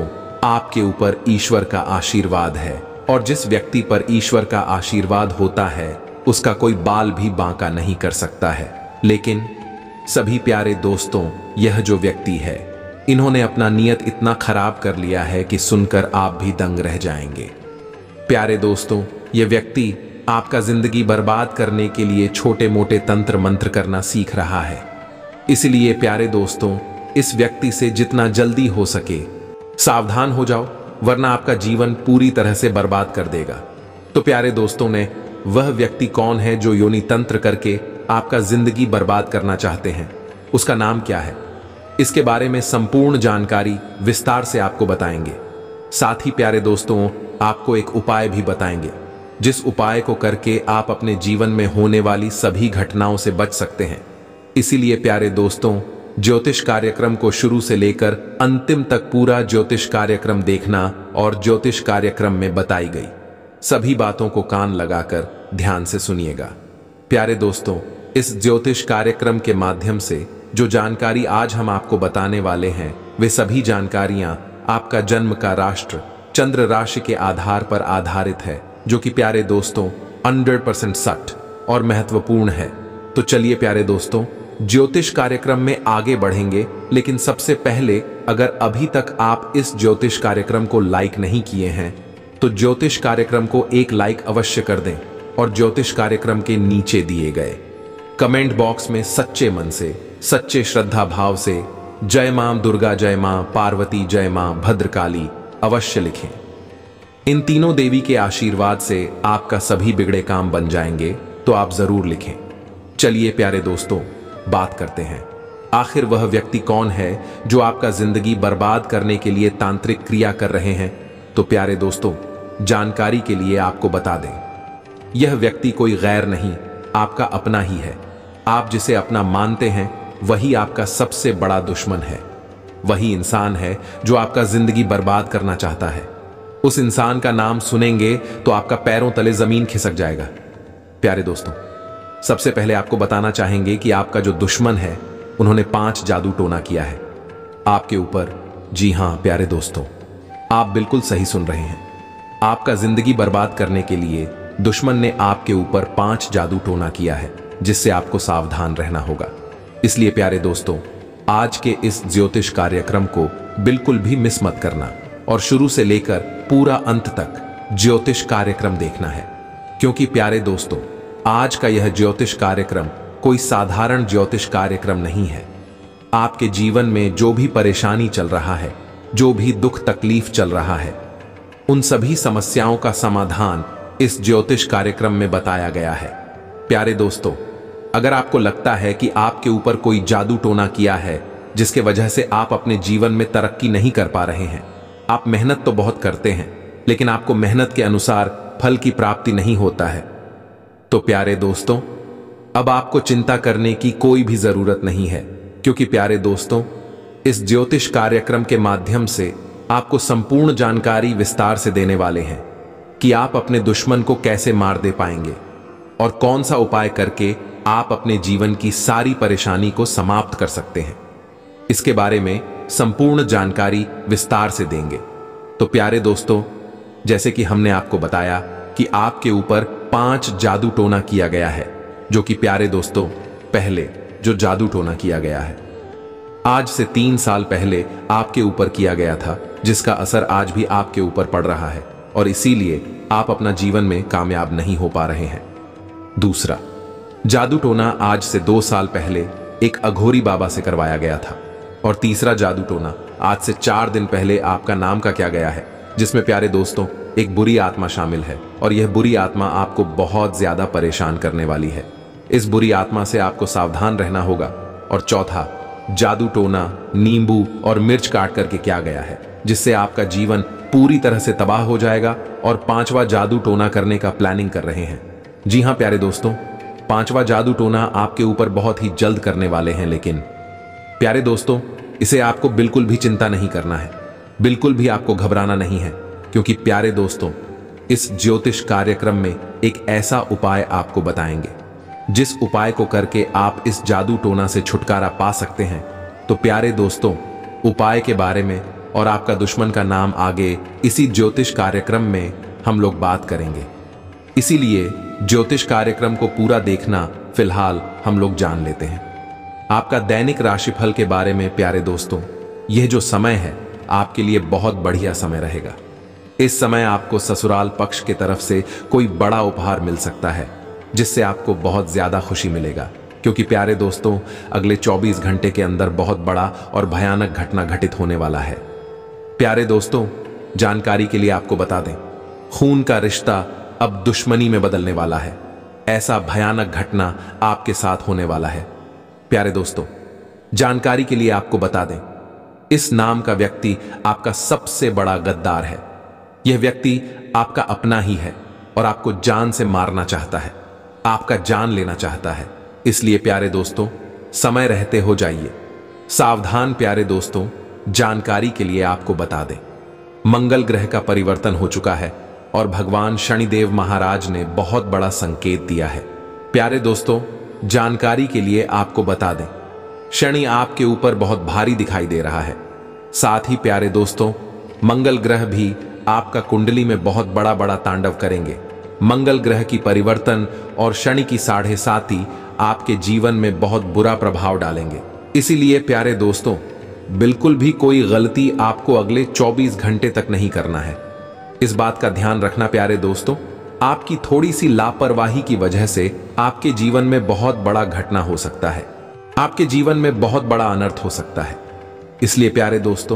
आपके ऊपर ईश्वर का आशीर्वाद है, और जिस व्यक्ति पर ईश्वर का आशीर्वाद होता है उसका कोई बाल भी बांका नहीं कर सकता है। लेकिन सभी प्यारे दोस्तों, यह जो व्यक्ति है, इन्होंने अपना नियत इतना खराब कर लिया है कि सुनकर आप भी दंग रह जाएंगे। प्यारे दोस्तों, यह व्यक्ति आपका जिंदगी बर्बाद करने के लिए छोटे मोटे तंत्र मंत्र करना सीख रहा है। इसलिए प्यारे दोस्तों, इस व्यक्ति से जितना जल्दी हो सके सावधान हो जाओ, वरना आपका जीवन पूरी तरह से बर्बाद कर देगा। तो प्यारे दोस्तों ने वह व्यक्ति कौन है जो योनि तंत्र करके आपका जिंदगी बर्बाद करना चाहते हैं, उसका नाम क्या है, इसके बारे में संपूर्ण जानकारी विस्तार से आपको बताएंगे। साथ ही प्यारे दोस्तों, आपको एक उपाय भी बताएंगे, जिस उपाय को करके आप अपने जीवन में होने वाली सभी घटनाओं से बच सकते हैं। इसीलिए प्यारे दोस्तों, ज्योतिष कार्यक्रम को शुरू से लेकर अंतिम तक पूरा ज्योतिष कार्यक्रम देखना और ज्योतिष कार्यक्रम में बताई गई सभी बातों को कान लगाकर ध्यान से सुनिएगा। प्यारे दोस्तों, इस ज्योतिष कार्यक्रम के माध्यम से जो जानकारी आज हम आपको बताने वाले हैं, वे सभी जानकारियां आपका जन्म का राष्ट्र चंद्र राशि के आधार पर आधारित है, जो कि प्यारे दोस्तों 100% सच और महत्वपूर्ण है। तो चलिए प्यारे दोस्तों, ज्योतिष कार्यक्रम में आगे बढ़ेंगे, लेकिन सबसे पहले अगर अभी तक आप इस ज्योतिष कार्यक्रम को लाइक नहीं किए हैं तो ज्योतिष कार्यक्रम को एक लाइक अवश्य कर दें, और ज्योतिष कार्यक्रम के नीचे दिए गए कमेंट बॉक्स में सच्चे मन से, सच्चे श्रद्धा भाव से जय मां दुर्गा, जय मां पार्वती, जय मां भद्रकाली अवश्य लिखें। इन तीनों देवी के आशीर्वाद से आपका सभी बिगड़े काम बन जाएंगे, तो आप जरूर लिखें। चलिए प्यारे दोस्तों, बात करते हैं, आखिर वह व्यक्ति कौन है जो आपका जिंदगी बर्बाद करने के लिए तांत्रिक क्रिया कर रहे हैं। तो प्यारे दोस्तों, जानकारी के लिए आपको बता दें, यह व्यक्ति कोई गैर नहीं, आपका अपना ही है। आप जिसे अपना मानते हैं वही आपका सबसे बड़ा दुश्मन है। वही इंसान है जो आपका जिंदगी बर्बाद करना चाहता है। उस इंसान का नाम सुनेंगे तो आपका पैरों तले जमीन खिसक जाएगा। प्यारे दोस्तों, सबसे पहले आपको बताना चाहेंगे कि आपका जो दुश्मन है, उन्होंने 5 जादू टोना किया है आपके ऊपर। जी हां प्यारे दोस्तों, आप बिल्कुल सही सुन रहे हैं। आपका जिंदगी बर्बाद करने के लिए दुश्मन ने आपके ऊपर 5 जादू टोना किया है, जिससे आपको सावधान रहना होगा। इसलिए प्यारे दोस्तों, आज के इस ज्योतिष कार्यक्रम को बिल्कुल भी मिस मत करना, और शुरू से लेकर पूरा अंत तक ज्योतिष कार्यक्रम देखना है। क्योंकि प्यारे दोस्तों, आज का यह ज्योतिष कार्यक्रम कोई साधारण ज्योतिष कार्यक्रम नहीं है। आपके जीवन में जो भी परेशानी चल रहा है, जो भी दुख तकलीफ चल रहा है, उन सभी समस्याओं का समाधान इस ज्योतिष कार्यक्रम में बताया गया है। प्यारे दोस्तों, अगर आपको लगता है कि आपके ऊपर कोई जादू टोना किया है जिसके वजह से आप अपने जीवन में तरक्की नहीं कर पा रहे हैं, आप मेहनत तो बहुत करते हैं लेकिन आपको मेहनत के अनुसार फल की प्राप्ति नहीं होता है, तो प्यारे दोस्तों, अब आपको चिंता करने की कोई भी जरूरत नहीं है। क्योंकि प्यारे दोस्तों, इस ज्योतिष कार्यक्रम के माध्यम से आपको संपूर्ण जानकारी विस्तार से देने वाले हैं कि आप अपने दुश्मन को कैसे मार दे पाएंगे और कौन सा उपाय करके आप अपने जीवन की सारी परेशानी को समाप्त कर सकते हैं। इसके बारे में संपूर्ण जानकारी विस्तार से देंगे। तो प्यारे दोस्तों, जैसे कि हमने आपको बताया कि आपके ऊपर 5 जादू टोना किया गया है, जो कि प्यारे दोस्तों, पहले जो जादू टोना किया गया है आज से 3 साल पहले आपके ऊपर किया गया था, जिसका असर आज भी आपके ऊपर पड़ रहा है और इसीलिए आप अपना जीवन में कामयाब नहीं हो पा रहे हैं। दूसरा जादू टोना आज से 2 साल पहले एक अघोरी बाबा से करवाया गया था। और तीसरा जादू टोना आज से 4 दिन पहले आपका नाम का किया गया है, जिसमें प्यारे दोस्तों एक बुरी आत्मा शामिल है और यह बुरी आत्मा आपको बहुत ज्यादा परेशान करने वाली है। इस बुरी आत्मा से आपको सावधान रहना होगा। और चौथा जादू टोना नींबू और मिर्च काट करके किया गया है, जिससे आपका जीवन पूरी तरह से तबाह हो जाएगा। और 5वां जादू टोना करने का प्लानिंग कर रहे हैं। जी हां प्यारे दोस्तों, 5वां जादू टोना आपके ऊपर बहुत ही जल्द करने वाले हैं। लेकिन प्यारे दोस्तों, इसे आपको बिल्कुल भी चिंता नहीं करना है, बिल्कुल भी आपको घबराना नहीं है, क्योंकि प्यारे दोस्तों, इस ज्योतिष कार्यक्रम में एक ऐसा उपाय आपको बताएंगे जिस उपाय को करके आप इस जादू टोना से छुटकारा पा सकते हैं। तो प्यारे दोस्तों, उपाय के बारे में और आपका दुश्मन का नाम आगे इसी ज्योतिष कार्यक्रम में हम लोग बात करेंगे। इसीलिए ज्योतिष कार्यक्रम को पूरा देखना फिलहाल हम लोग जान लेते हैं। आपका दैनिक राशिफल के बारे में प्यारे दोस्तों, यह जो समय है आपके लिए बहुत बढ़िया समय रहेगा। इस समय आपको ससुराल पक्ष की तरफ से कोई बड़ा उपहार मिल सकता है, जिससे आपको बहुत ज्यादा खुशी मिलेगा, क्योंकि प्यारे दोस्तों अगले 24 घंटे के अंदर बहुत बड़ा और भयानक घटना घटित होने वाला है। प्यारे दोस्तों, जानकारी के लिए आपको बता दें, खून का रिश्ता अब दुश्मनी में बदलने वाला है। ऐसा भयानक घटना आपके साथ होने वाला है। प्यारे दोस्तों, जानकारी के लिए आपको बता दें, इस नाम का व्यक्ति आपका सबसे बड़ा गद्दार है। यह व्यक्ति आपका अपना ही है और आपको जान से मारना चाहता है, आपका जान लेना चाहता है। इसलिए प्यारे दोस्तों, समय रहते हो जाइए सावधान। प्यारे दोस्तों, जानकारी के लिए आपको बता दें, मंगल ग्रह का परिवर्तन हो चुका है और भगवान शनिदेव महाराज ने बहुत बड़ा संकेत दिया है। प्यारे दोस्तों, जानकारी के लिए आपको बता दें, शनि आपके ऊपर बहुत भारी दिखाई दे रहा है। साथ ही प्यारे दोस्तों, मंगल ग्रह भी आपका कुंडली में बहुत बड़ा बड़ा तांडव करेंगे। मंगल ग्रह की परिवर्तन और शनि की 7.5 आपके जीवन में बहुत बुरा प्रभाव डालेंगे। इसीलिए प्यारे दोस्तों, बिल्कुल भी कोई गलती आपको अगले 24 घंटे तक नहीं करना है। इस बात का ध्यान रखना प्यारे दोस्तों, आपकी थोड़ी सी लापरवाही की वजह से आपके जीवन में बहुत बड़ा घटना हो सकता है, आपके जीवन में बहुत बड़ा अनर्थ हो सकता है। इसलिए प्यारे दोस्तों,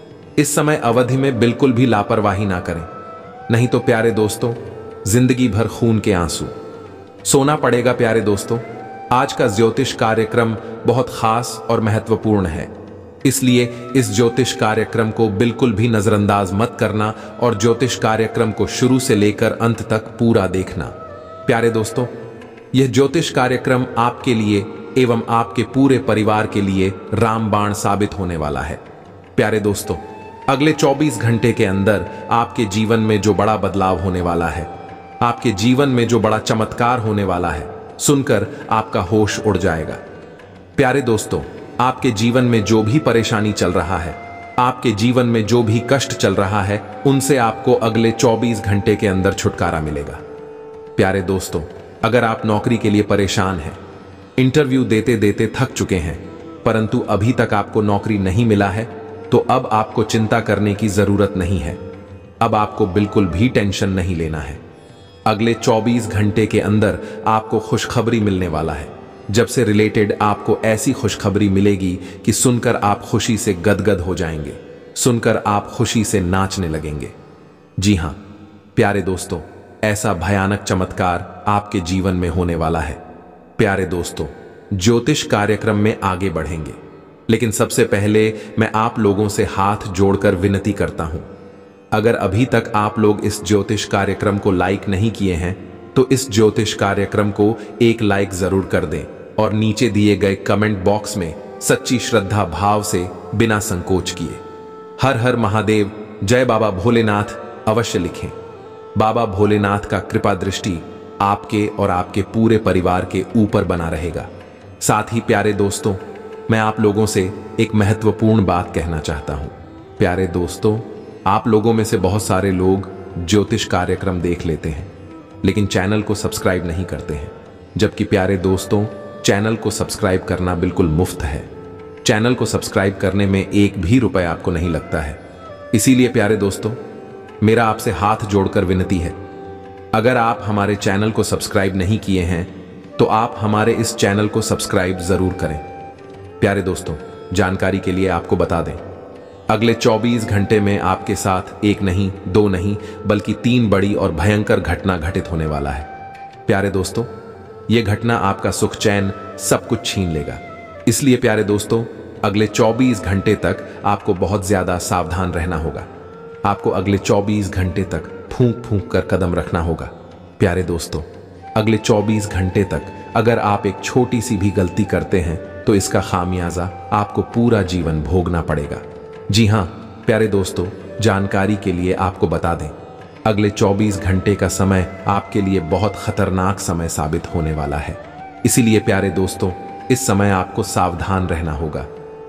इस समय अवधि में बिल्कुल भी लापरवाही ना करें, नहीं तो प्यारे दोस्तों जिंदगी भर खून के आंसू सोना पड़ेगा। प्यारे दोस्तों, आज का ज्योतिष कार्यक्रम बहुत खास और महत्वपूर्ण है, इसलिए इस ज्योतिष कार्यक्रम को बिल्कुल भी नजरअंदाज मत करना और ज्योतिष कार्यक्रम को शुरू से लेकर अंत तक पूरा देखना। प्यारे दोस्तों, यह ज्योतिष कार्यक्रम आपके लिए एवं आपके पूरे परिवार के लिए रामबाण साबित होने वाला है। प्यारे दोस्तों, अगले 24 घंटे के अंदर आपके जीवन में जो बड़ा बदलाव होने वाला है, आपके जीवन में जो बड़ा चमत्कार होने वाला है, सुनकर आपका होश उड़ जाएगा। प्यारे दोस्तों, आपके जीवन में जो भी परेशानी चल रहा है, आपके जीवन में जो भी कष्ट चल रहा है, उनसे आपको अगले 24 घंटे के अंदर छुटकारा मिलेगा। प्यारे दोस्तों, अगर आप नौकरी के लिए परेशान हैं, इंटरव्यू देते देते थक चुके हैं, परंतु अभी तक आपको नौकरी नहीं मिला है, तो अब आपको चिंता करने की जरूरत नहीं है। अब आपको बिल्कुल भी टेंशन नहीं लेना है। अगले 24 घंटे के अंदर आपको खुशखबरी मिलने वाला है। जब से रिलेटेड आपको ऐसी खुशखबरी मिलेगी कि सुनकर आप खुशी से गदगद हो जाएंगे, सुनकर आप खुशी से नाचने लगेंगे। जी हां प्यारे दोस्तों, ऐसा भयानक चमत्कार आपके जीवन में होने वाला है। प्यारे दोस्तों, ज्योतिष कार्यक्रम में आगे बढ़ेंगे, लेकिन सबसे पहले मैं आप लोगों से हाथ जोड़कर विनती करता हूं, अगर अभी तक आप लोग इस ज्योतिष कार्यक्रम को लाइक नहीं किए हैं तो इस ज्योतिष कार्यक्रम को एक लाइक जरूर कर दें और नीचे दिए गए कमेंट बॉक्स में सच्ची श्रद्धा भाव से बिना संकोच किए हर हर महादेव, जय बाबा भोलेनाथ अवश्य लिखें। बाबा भोलेनाथ का कृपा दृष्टि आपके और आपके पूरे परिवार के ऊपर बना रहेगा। साथ ही प्यारे दोस्तों, मैं आप लोगों से एक महत्वपूर्ण बात कहना चाहता हूं। प्यारे दोस्तों, आप लोगों में से बहुत सारे लोग ज्योतिष कार्यक्रम देख लेते हैं, लेकिन चैनल को सब्सक्राइब नहीं करते हैं, जबकि प्यारे दोस्तों चैनल को सब्सक्राइब करना बिल्कुल मुफ्त है। चैनल को सब्सक्राइब करने में एक भी रुपए आपको नहीं लगता है। इसीलिए प्यारे दोस्तों, मेरा आपसे हाथ जोड़कर विनती है, अगर आप हमारे चैनल को सब्सक्राइब नहीं किए हैं तो आप हमारे इस चैनल को सब्सक्राइब जरूर करें। प्यारे दोस्तों, जानकारी के लिए आपको बता दें, अगले 24 घंटे में आपके साथ एक नहीं, दो नहीं, बल्कि 3 बड़ी और भयंकर घटना घटित होने वाला है। प्यारे दोस्तों, यह घटना आपका सुख चैन सब कुछ छीन लेगा। इसलिए प्यारे दोस्तों, अगले 24 घंटे तक आपको बहुत ज्यादा सावधान रहना होगा। आपको अगले 24 घंटे तक फूंक फूंक कर कदम रखना होगा। प्यारे दोस्तों, अगले 24 घंटे तक अगर आप एक छोटी सी भी गलती करते हैं तो इसका खामियाजा आपको पूरा जीवन भोगना पड़ेगा। जी हां प्यारे दोस्तों, जानकारी के लिए आपको बता दें, अगले 24 घंटे का समय आपके लिए बहुत खतरनाक समय साबित होने वाला है। इसीलिए प्यारे दोस्तों, इस समय आपको सावधान रहना होगा।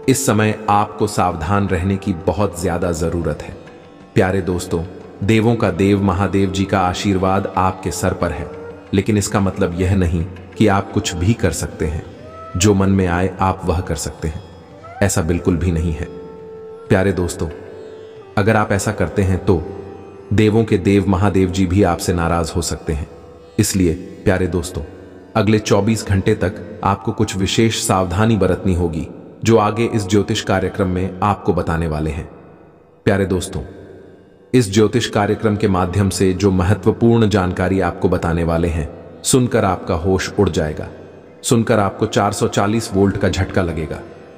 इस समय आपको सावधान रहने की बहुत ज्यादा जरूरत है। प्यारे दोस्तों, देवों का देव महादेव जी का आशीर्वाद आपके सर पर है, लेकिन इसका मतलब यह नहीं कि आप कुछ भी कर सकते हैं। जो मन में आए आप वह कर सकते हैं, ऐसा बिल्कुल भी नहीं है। प्यारे दोस्तों, अगर आप ऐसा करते हैं तो देवों के देव महादेव जी भी आपसे नाराज हो सकते हैं। इसलिए प्यारे दोस्तों, अगले 24 घंटे तक आपको कुछ विशेष सावधानी बरतनी होगी, जो आगे इस ज्योतिष कार्यक्रम में आपको बताने वाले हैं। प्यारे दोस्तों, इस ज्योतिष कार्यक्रम के माध्यम से जो महत्वपूर्ण जानकारी आपको बताने वाले हैं, सुनकर आपका होश उड़ जाएगा। सुनकर आपको 440 वोल्ट का झटका लगेगा।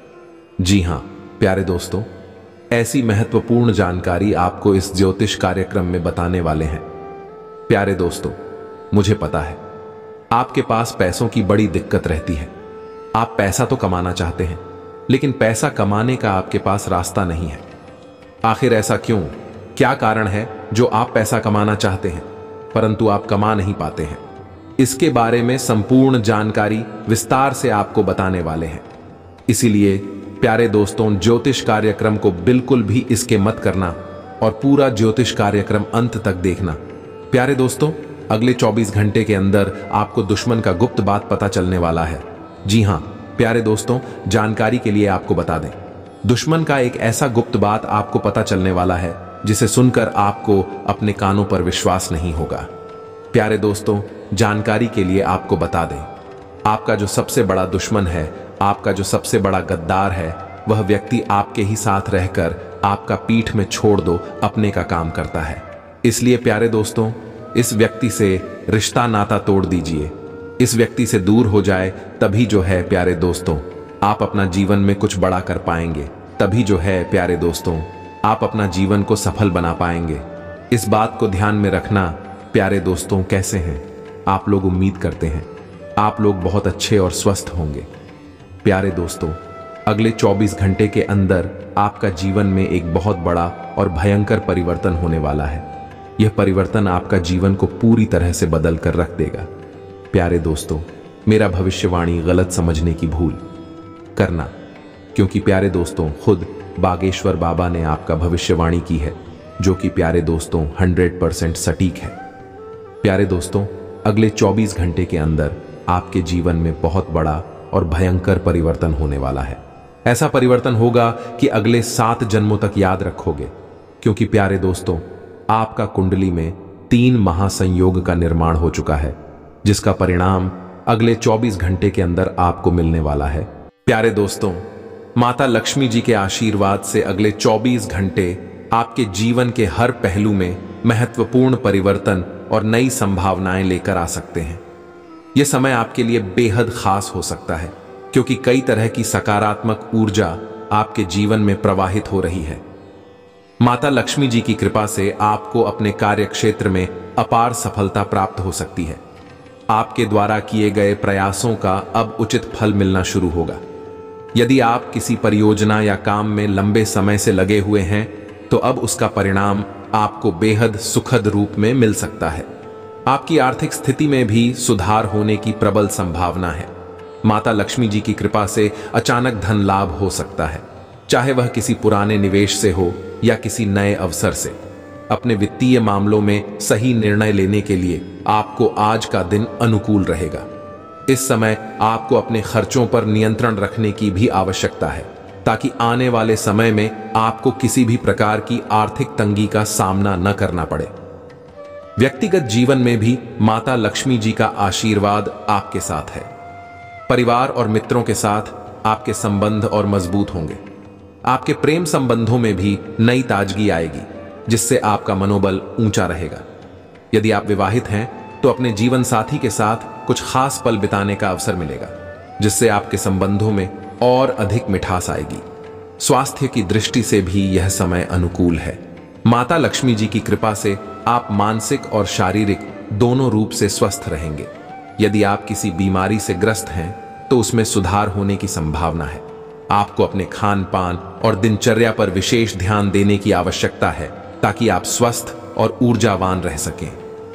जी हां प्यारे दोस्तों, ऐसी महत्वपूर्ण जानकारी आपको इस ज्योतिष कार्यक्रम में बताने वाले हैं। प्यारे दोस्तों, मुझे पता है आपके पास पैसों की बड़ी दिक्कत रहती है। आप पैसा तो कमाना चाहते हैं, लेकिन पैसा कमाने का आपके पास रास्ता नहीं है। आखिर ऐसा क्यों? क्या कारण है जो आप पैसा कमाना चाहते हैं परंतु आप कमा नहीं पाते हैं? इसके बारे में संपूर्ण जानकारी विस्तार से आपको बताने वाले हैं। इसीलिए प्यारे दोस्तों, ज्योतिष कार्यक्रम को बिल्कुल भी इसके मत करना और पूरा ज्योतिष कार्यक्रम अंत तक देखना। प्यारे दोस्तों, अगले 24 घंटे के अंदर आपको दुश्मन का गुप्त बात पता चलने वाला है। जी हां प्यारे दोस्तों, जानकारी के लिए आपको बता दें, दुश्मन का एक ऐसा गुप्त बात आपको पता चलने वाला है जिसे सुनकर आपको अपने कानों पर विश्वास नहीं होगा। प्यारे दोस्तों, जानकारी के लिए आपको बता दें, आपका जो सबसे बड़ा दुश्मन है, आपका जो सबसे बड़ा गद्दार है, वह व्यक्ति आपके ही साथ रहकर आपका पीठ में छोड़ दो अपने का काम करता है। इसलिए प्यारे दोस्तों, इस व्यक्ति से रिश्ता नाता तोड़ दीजिए। इस व्यक्ति से दूर हो जाए तभी जो है प्यारे दोस्तों आप अपना जीवन में कुछ बड़ा कर पाएंगे। तभी जो है प्यारे दोस्तों आप अपना जीवन को सफल बना पाएंगे। इस बात को ध्यान में रखना। प्यारे दोस्तों, कैसे हैं आप लोग? उम्मीद करते हैं आप लोग बहुत अच्छे और स्वस्थ होंगे। प्यारे दोस्तों, अगले 24 घंटे के अंदर आपका जीवन में एक बहुत बड़ा और भयंकर परिवर्तन होने वाला है। यह परिवर्तन आपका जीवन को पूरी तरह से बदल कर रख देगा। प्यारे दोस्तों, मेरा भविष्यवाणी गलत समझने की भूल करना, क्योंकि प्यारे दोस्तों खुद बागेश्वर बाबा ने आपका भविष्यवाणी की है, जो कि प्यारे दोस्तों 100% सटीक है। प्यारे दोस्तों, अगले 24 घंटे के अंदर आपके जीवन में बहुत बड़ा और भयंकर परिवर्तन होने वाला है। ऐसा परिवर्तन होगा कि अगले 7 जन्मों तक याद रखोगे, क्योंकि प्यारे दोस्तों आपका कुंडली में 3 महासंयोग का निर्माण हो चुका है, जिसका परिणाम अगले 24 घंटे के अंदर आपको मिलने वाला है। प्यारे दोस्तों, माता लक्ष्मी जी के आशीर्वाद से अगले 24 घंटे आपके जीवन के हर पहलू में महत्वपूर्ण परिवर्तन और नई संभावनाएं लेकर आ सकते हैं। यह समय आपके लिए बेहद खास हो सकता है, क्योंकि कई तरह की सकारात्मक ऊर्जा आपके जीवन में प्रवाहित हो रही है। माता लक्ष्मी जी की कृपा से आपको अपने कार्य क्षेत्र में अपार सफलता प्राप्त हो सकती है। आपके द्वारा किए गए प्रयासों का अब उचित फल मिलना शुरू होगा। यदि आप किसी परियोजना या काम में लंबे समय से लगे हुए हैं, तो अब उसका परिणाम आपको बेहद सुखद रूप में मिल सकता है। आपकी आर्थिक स्थिति में भी सुधार होने की प्रबल संभावना है। माता लक्ष्मी जी की कृपा से अचानक धन लाभ हो सकता है, चाहे वह किसी पुराने निवेश से हो या किसी नए अवसर से। अपने वित्तीय मामलों में सही निर्णय लेने के लिए आपको आज का दिन अनुकूल रहेगा। इस समय आपको अपने खर्चों पर नियंत्रण रखने की भी आवश्यकता है, ताकि आने वाले समय में आपको किसी भी प्रकार की आर्थिक तंगी का सामना न करना पड़े। व्यक्तिगत जीवन में भी माता लक्ष्मी जी का आशीर्वाद आपके साथ है। परिवार और मित्रों के साथ आपके संबंध और मजबूत होंगे। आपके प्रेम संबंधों में भी नई ताजगी आएगी, जिससे आपका मनोबल ऊंचा रहेगा। यदि आप विवाहित हैं तो अपने जीवन साथी के साथ कुछ खास पल बिताने का अवसर मिलेगा, जिससे आपके संबंधों में और अधिक मिठास आएगी। स्वास्थ्य की दृष्टि से भी यह समय अनुकूल है। माता लक्ष्मी जी की कृपा से आप मानसिक और शारीरिक दोनों रूप से स्वस्थ रहेंगे। यदि आप किसी बीमारी से ग्रस्त हैं तो उसमें सुधार होने की संभावना है। आपको अपने खान पान और दिनचर्या पर विशेष ध्यान देने की आवश्यकता है, ताकि आप स्वस्थ और ऊर्जावान रह सकें।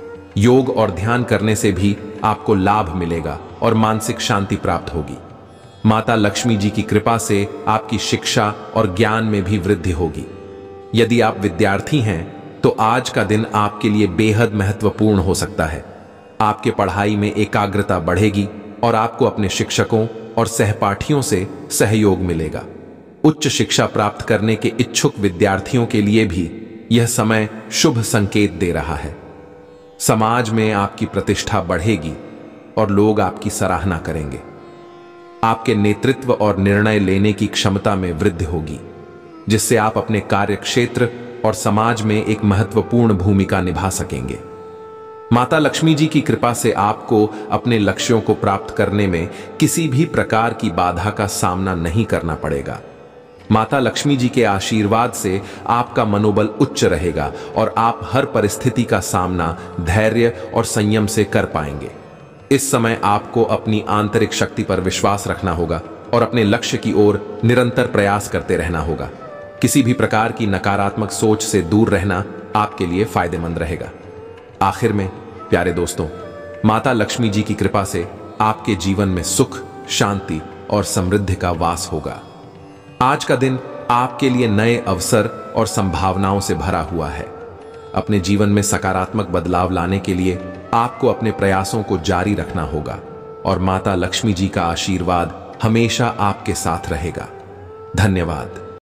योग और ध्यान करने से भी आपको लाभ मिलेगा और मानसिक शांति प्राप्त होगी। माता लक्ष्मी जी की कृपा से आपकी शिक्षा और ज्ञान में भी वृद्धि होगी। यदि आप विद्यार्थी हैं तो आज का दिन आपके लिए बेहद महत्वपूर्ण हो सकता है। आपके पढ़ाई में एकाग्रता बढ़ेगी और आपको अपने शिक्षकों और सहपाठियों से सहयोग मिलेगा। उच्च शिक्षा प्राप्त करने के इच्छुक विद्यार्थियों के लिए भी यह समय शुभ संकेत दे रहा है। समाज में आपकी प्रतिष्ठा बढ़ेगी और लोग आपकी सराहना करेंगे। आपके नेतृत्व और निर्णय लेने की क्षमता में वृद्धि होगी, जिससे आप अपने कार्य क्षेत्र और समाज में एक महत्वपूर्ण भूमिका निभा सकेंगे। माता लक्ष्मी जी की कृपा से आपको अपने लक्ष्यों को प्राप्त करने में किसी भी प्रकार की बाधा का सामना नहीं करना पड़ेगा। माता लक्ष्मी जी के आशीर्वाद से आपका मनोबल उच्च रहेगा और आप हर परिस्थिति का सामना धैर्य और संयम से कर पाएंगे। इस समय आपको अपनी आंतरिक शक्ति पर विश्वास रखना होगा और अपने लक्ष्य की ओर निरंतर प्रयास करते रहना होगा। किसी भी प्रकार की नकारात्मक सोच से दूर रहना आपके लिए फायदेमंद रहेगा। आखिर में प्यारे दोस्तों, माता लक्ष्मी जी की कृपा से आपके जीवन में सुख, शांति और समृद्धि का वास होगा। आज का दिन आपके लिए नए अवसर और संभावनाओं से भरा हुआ है। अपने जीवन में सकारात्मक बदलाव लाने के लिए आपको अपने प्रयासों को जारी रखना होगा और माता लक्ष्मी जी का आशीर्वाद हमेशा आपके साथ रहेगा। धन्यवाद।